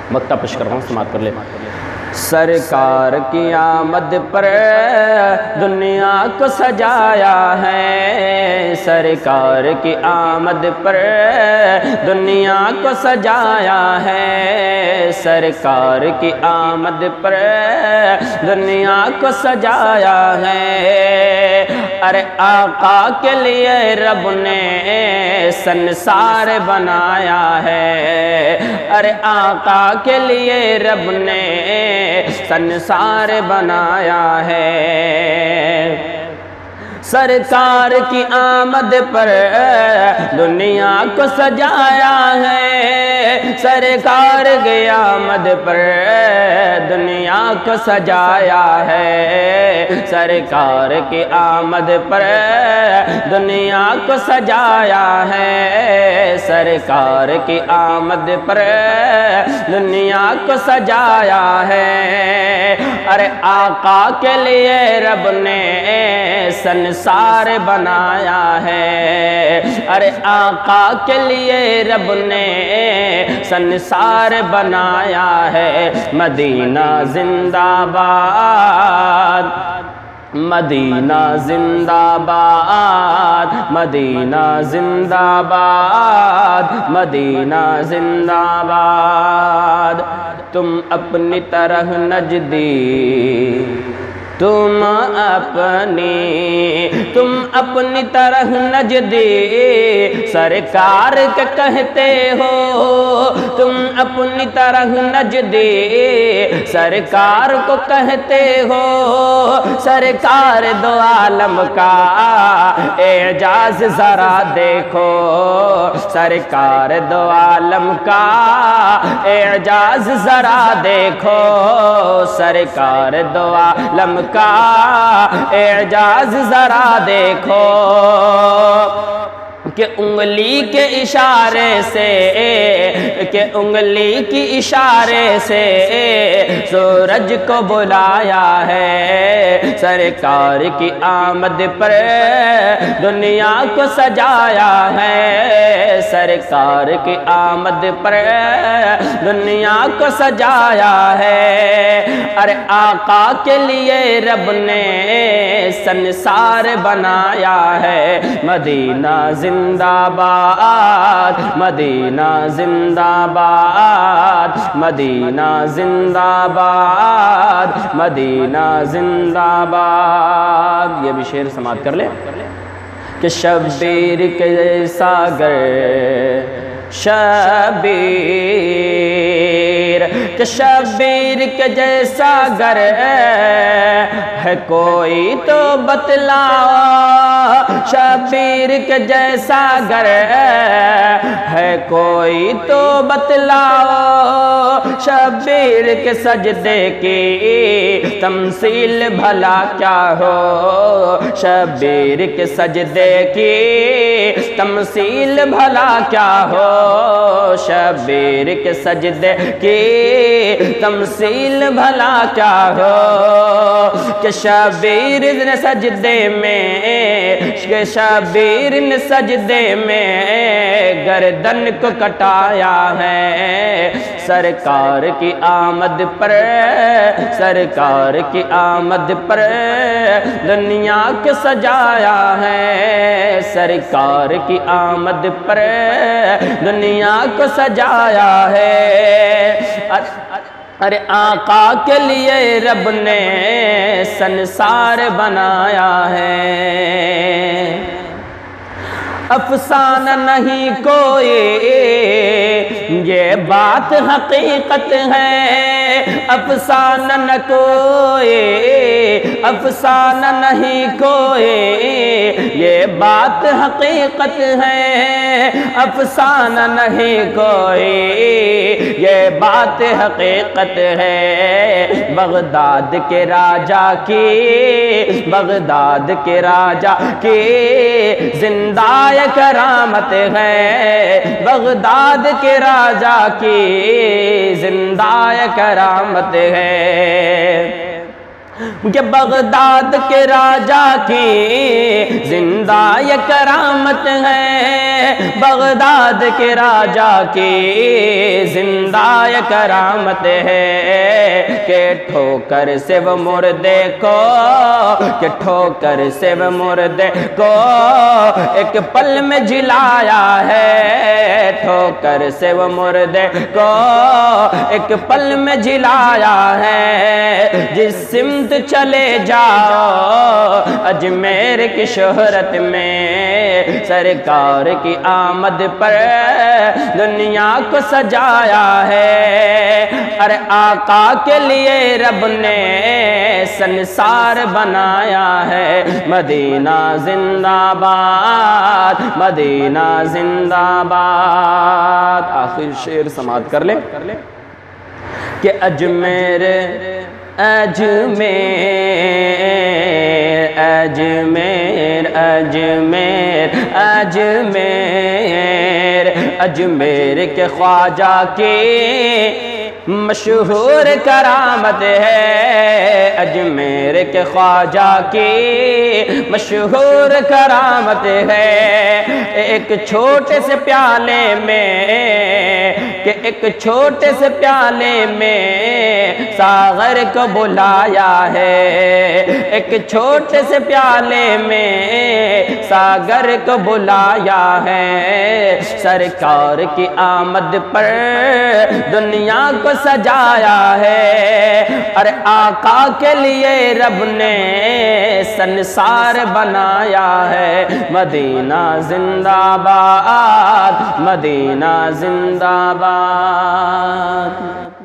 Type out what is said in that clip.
مکتہ push کر رہا ہوں، سماعت کر لے۔ سرکار کی آمد پر دنیا کو سجایا ہے، سرکار کی آمد پر دنیا کو سجایا ہے، سرکار کی آمد پر دنیا کو سجایا ہے۔ ارے آقا کے لیے رب نے سنسار بنایا ہے، ارے آقا کے لیے رب نے سنسار بنایا ہے۔ سرکار کی آمد پر دنیا کو سجایا ہے، سرکار کی آمد پر دنیا کو سجایا ہے، سرکار کی آمد پر دنیا کو سجایا ہے، سرکار کی آمد پر دنیا کو سجایا ہے۔ ارے آقا کے لیے رب نے سنسار بنایا ہے، ارے آقا کے لیے رب نے سنسار بنایا ہے۔ مدینہ زندہ باد، مدینہ زندہ باد، مدینہ زندہ باد، مدینہ زندہ باد۔ تم اپنی طرح نجدی، تم اپنی طرح نجدی سرکار کے کہتے ہو، تم اپنی طرح نجدی سرکار کو کہتے ہو۔ سرکار دو عالم کا اعجاز ذرا دیکھو، سرکار دو عالم کا اعجاز ذرا دیکھو، سرکار دو عالم کا اعجاز ذرا دیکھو، کہ انگلی کے اشارے سے، کہ انگلی کی اشارے سے سورج کو بلایا ہے، سرکار کی آمد پر دنیا کو سجایا ہے، سرکار کی آمد پر دنیا کو سجایا ہے۔ ارے آقا کے لیے رب نے سنسار بنایا ہے۔ مدینہ زندہ باد، مدینہ زندہ باد، مدینہ زندہ باد، مدینہ زندہ باد۔ یہ بھی شعر سماعت کر لیں کہ شبیر کے جیسا گر، شبیر کہ شبیر کے جیسا گر ہے کوئی تو بتلاؤ، شبیر کے جیسا گر ہے کوئی تو بتلاؤ، شبیر کے سجدے کی تمثیل بھلا کیا ہو، شبیر کے سجدے کی تمثیل بھلا کیا ہو، شبیر کے سجدے کی تمثیل بھلا کیا ہو، کہ شبیر نے سجدے میں، کہ شبیر نے سجدے میں گردن کو کٹایا ہے، سرکار کی آمد پر، سرکار کی آمد پر دنیا کو سجایا ہے، سرکار کی آمد پر دنیا کو سجایا ہے۔ ارے آقا کے لیے رب نے سنسار بنایا ہے، افسانہ نہیں کوئی یہ بات حقیقت ہے، افسانہ نہ کوئی، افسانہ نہیں کوئی یہ بات حقیقت ہے، افسانہ نہیں کوئی یہ بات حقیقت ہے۔ بغداد کے راجہ کی، بغداد کے راجہ کی زندہ کرامت ہے، بغداد کے راجہ کی زندہ کرامت ہے۔ کہ بغداد کے راجا کی زندہ یہ کرامت ہے، بغداد کے راجا کی زندہ یہ کرامت ہے کہ ٹھوکر سے وہ مردے کو، کہ ٹھوکر سے وہ مردے کو ایک پل میں جلایا ہے، ٹھوکر سے وہ مردے کو ایک پل میں جلایا ہے۔ جس سمت چلے جاؤ اجمیر کی شہرت میں، سرکار کی آمد پر دنیا کو سجایا ہے۔ ارے آقا کے لیے رب نے سنسار بنایا ہے، مدینہ زندہ باد، مدینہ زندہ باد۔ آخر شعر سماعت کر لیں کہ اجمیر اجمیر اجمیر اجمیر اجمیر اجمیر کے خواجہ کی مشہور کرامت ہے، اجمیر کے خواجہ کی مشہور کرامت ہے۔ ایک چھوٹے سے پیالے میں، کہ ایک چھوٹے سے پیالے میں ساغر کو بلایا ہے، ایک چھوٹے سے پیالے میں ساغر کو بلایا ہے۔ سرکار کی آمد پر دنیا کو سجایا ہے، اور آقا کے لیے رب نے سنسار بنایا ہے، مدینہ زندہ باد، مدینہ زندہ باد۔